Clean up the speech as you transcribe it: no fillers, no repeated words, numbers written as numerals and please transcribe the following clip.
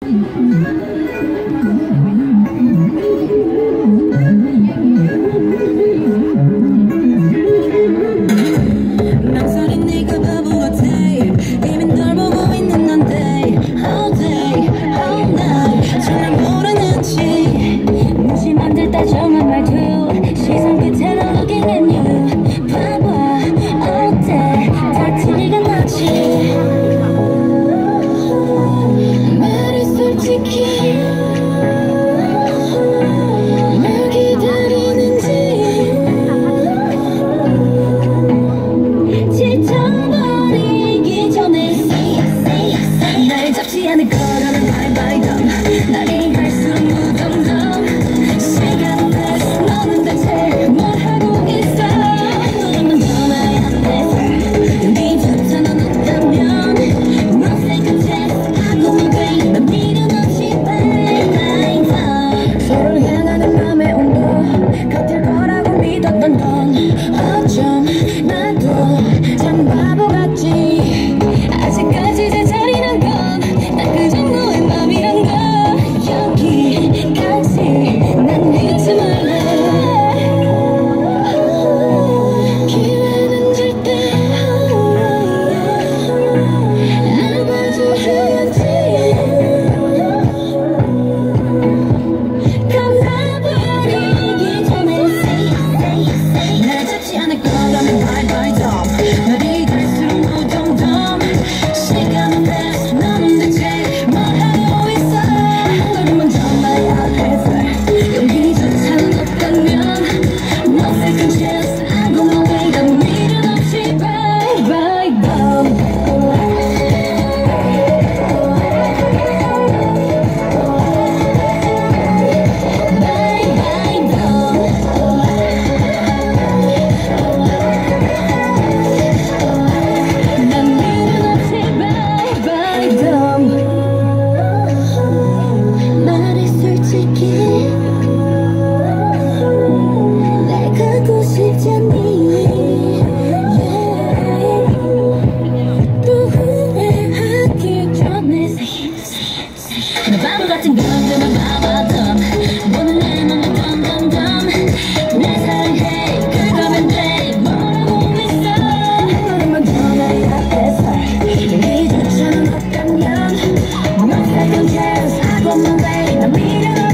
망설인 네가 바보 같아. 이미 널 보고 있는 난데 all day, all night 정말 모르는지 무심한 듯 다정한 말투 시선 끝에는 looking at you 봐봐 어때 다 티가 나지 말해 솔직히 날 기다리는지 지쳐버리기 전에 날 잡지 않을 거라는 바이바이덤 날이 갈수록 무덤덤 시간은 패스 너는 대체 뭘 하고 있어 너만 전화해 안 돼 여기조차 넌 없다면 No second chance 하고만 돼난 미련 없이 바이바이덤 서로를 향하는 맘의 온도 같을 거라고 믿었던 건 어쩜 나도 참 바보 같지 아직까지 제자리란 건 딱 그 정도의 맘이란 걸 여기까지 난 잊지 말래 기회는 절대 안 봐주려는지 감사버리기 전에 날 잡지 않을 거라면 bye bye dumb 날이 갈수록 무덤덤 시간은 패스 너는 대체 뭘 하고 있어 너를 먼저 말야 해서 용기조차는 없다면 No second chance I go my way 난 미련 없이 bye bye dumb bye bye dumb 난 미련 없이 bye bye dumb 말해 솔직히 날 가고 싶지 않니 또 후회하기 전에 너 바보 같은 것들만 봐봐도 모든 내 맘을 덤덤덤 날 사랑해 그거면 돼 뭐라고 있어 너를 먼저 내 앞에서 여기조차는 없다면 No second chance 하고만 돼 난 미련